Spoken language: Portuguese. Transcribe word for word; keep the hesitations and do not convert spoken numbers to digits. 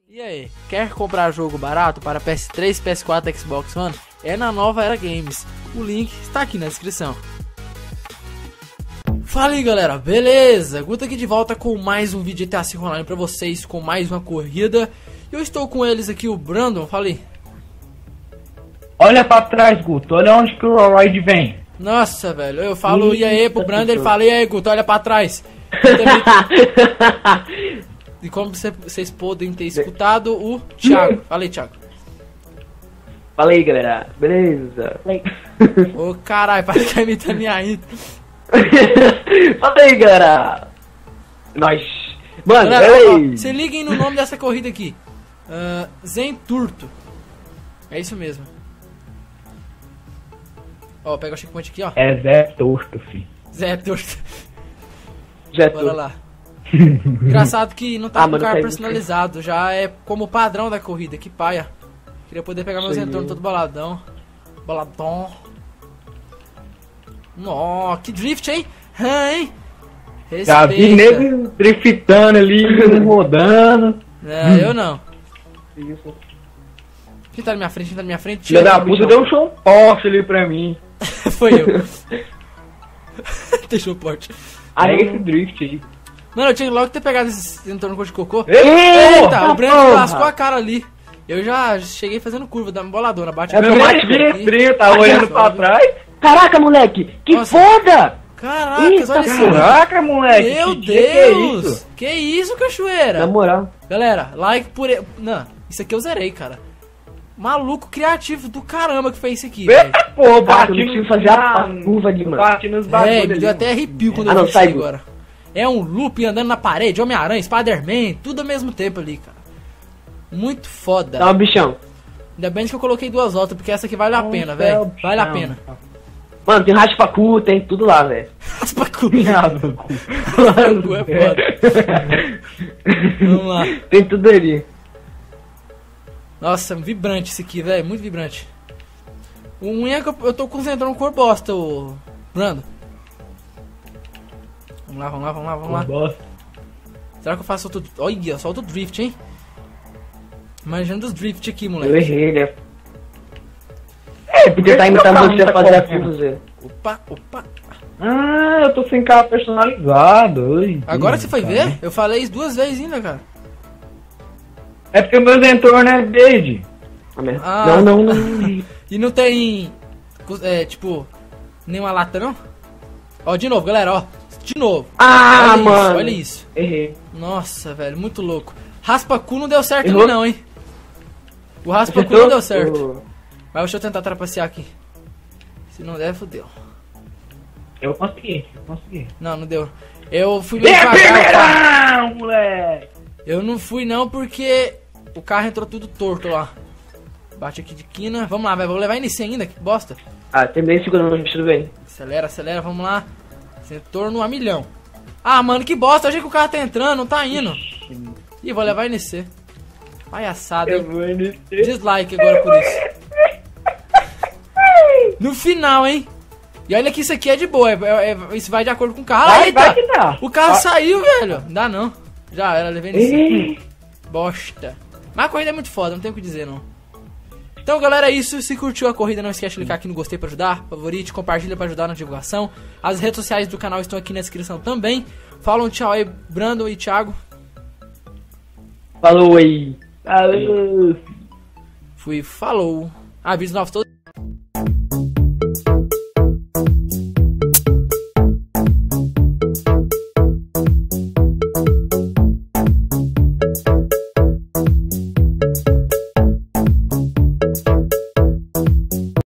E aí, quer comprar jogo barato para P S três, P S quatro, Xbox One? É na Nova Era Games. O link está aqui na descrição. Fala aí galera, beleza? Guto aqui de volta com mais um vídeo de G T A cinco Online pra vocês, com mais uma corrida. E eu estou com eles aqui, o Brandon, fala aí. Olha pra trás, Guto, olha onde que o Royd vem. Nossa, velho, eu falo e aí pro Brandon, ele fala e aí Guto, olha pra trás. E como vocês podem ter escutado, o Thiago. Fala aí, Thiago. Fala aí, galera. Beleza? Ô, caralho, parece que imitando minha intro. Fala aí, galera. Nós. Mano, galera, ei. ó, se liguem no nome dessa corrida aqui. Uh, Zenturto. É isso mesmo. Ó, pega o checkpoint aqui, ó. É Zé Torto, filho. Zé Turto. Zé Bora Torto. lá. Engraçado que não tá Ah, com mas carro não personalizado, já é como padrão da corrida, que paia. Queria poder pegar meus Sim. retornos todo boladão. Boladão. Nó, que drift, hein? Hã, hein? Já vi Respeita. nego driftando ali, rodando. É, eu não. Isso. Quem tá na minha frente? Quem tá na minha frente? Filha Tira da aí, puta bichão. deu um chão poste ali pra mim. Foi eu. Deixou o porte. Aí esse drift aí. Mano, eu tinha logo que ter pegado esse entorno de cocô. Eita, Eita, o Breno porra. lascou a cara ali. Eu já cheguei fazendo curva, dando boladona. Bate É a do cabeça mais aqui. trinta, tá olhando pra trás. Caraca, moleque! Que Nossa. foda! Caraca, Eita, olha isso. Caraca, moleque. Meu que, que é Deus! isso? Que isso, cachoeira? Na moral. Galera, like por... e- Não, isso aqui eu zerei, cara. Maluco criativo do caramba que fez isso aqui, velho. Eita, pô, Caraca, bati eu não no... consigo fazer a a curva ali, mano. Bate nos É, bagulhos me ali, deu até mano. arrepio quando Ah, eu não, vi isso sai, aí Gu. agora. É um loop andando na parede, Homem-Aranha, Spider-Man, tudo ao mesmo tempo ali, cara. Muito foda. Tá, bichão. Ainda bem que eu coloquei duas voltas, porque essa aqui vale a pena, velho. Vale a pena. Mano, tem raspa-cu, tem tudo lá, velho. Raspa cu. Viado, cu. Cu é foda. Vamos lá. Tem tudo ali. Nossa, vibrante esse aqui, velho. Muito vibrante. O ruim é que eu, eu tô concentrando cor bosta, o Brando. Vamos lá, vamos lá, vamos lá, vamos lá. Bosta. Será que eu faço outro... Olha, só outro drift, hein? Imaginando os drift aqui, Eu moleque. errei, né? É, podia estar imitando você a fazer a curva, Zé. Opa, opa. Ah, eu tô sem carro personalizado. Ui, Agora que você foi cara. ver? Eu falei isso duas vezes ainda, cara. É porque o meu entorno é verde. Ah, merda. Ah. Não, não, não. E não tem... É, tipo... Nenhuma lata, não? Ó, de novo, galera, ó. De novo. Ah, olha mano. Isso, olha isso. Errei. Nossa, velho, muito louco. Raspa-cu não deu certo Errou? ali não, hein? O raspa-cu Acertou? não deu certo. Oh. Mas deixa eu tentar trapacear aqui. Se não der, fodeu. Eu consegui, eu consegui. Não, não deu. Eu fui meio É devagar, cara. primeirão, moleque! Eu não fui não porque o carro entrou tudo torto lá. Bate aqui de quina. Vamos lá, velho. Vou levar em C ainda, que bosta. Ah, terminei segurando, tudo bem. Acelera, acelera, vamos lá. Retorno a milhão. Ah, mano, que bosta. Eu achei que o carro tá entrando, não tá indo. Ih, vou levar em C. Palhaçada, Eu hein? vou nesse. Dislike agora por isso. No final, hein? E olha que isso aqui é de boa. É, é- é- isso vai de acordo com o carro. Vai, Eita! vai que dá. O carro Ah. saiu, velho. Não dá não. Já era, levei nesse. Ih, Bosta. Mas a corrida é muito foda, não tem o que dizer não. Então, galera, é isso. Se curtiu a corrida, não esquece de clicar aqui no gostei pra ajudar, favorite, compartilha pra ajudar na divulgação. As redes sociais do canal estão aqui na descrição também. Fala um tchau aí, Brandon e Thiago. Falou aí. Falou. Fui, falou. Aviso novos todos.